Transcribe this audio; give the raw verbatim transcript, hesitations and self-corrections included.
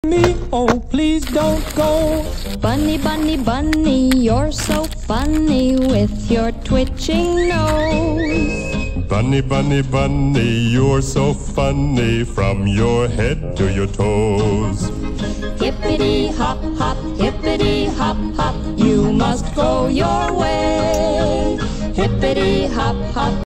Me, oh, please don't go. Bunny, bunny, bunny, you're so funny with your twitching nose. Bunny, bunny, bunny, you're so funny from your head to your toes. Hippity hop hop, hippity hop hop, you must go your way. Hippity hop hop.